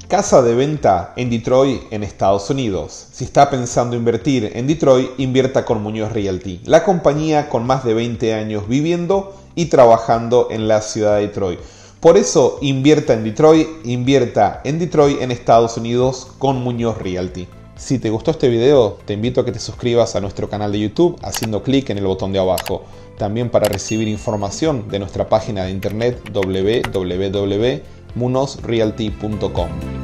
Casa de venta en Detroit, en Estados Unidos. Si está pensando invertir en Detroit, invierta con Muñoz Realty, la compañía con más de 20 años viviendo y trabajando en la ciudad de Detroit. Por eso, invierta en Detroit en Estados Unidos con Muñoz Realty. Si te gustó este video, te invito a que te suscribas a nuestro canal de YouTube haciendo clic en el botón de abajo. También para recibir información de nuestra página de internet www.munozrealty.com.